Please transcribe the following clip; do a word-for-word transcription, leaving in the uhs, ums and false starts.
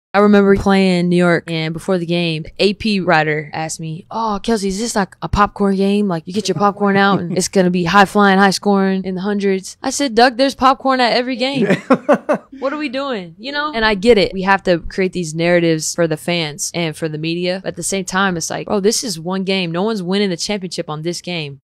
I remember playing New York, and before the game, the A P writer asked me, "Oh, Kelsey, is this like a popcorn game? Like you get your popcorn out and it's going to be high flying, high scoring in the hundreds?" I said, "Doug, there's popcorn at every game. What are we doing?" You know? And I get it. We have to create these narratives for the fans and for the media. But at the same time, it's like, oh, this is one game. No one's winning the championship on this game.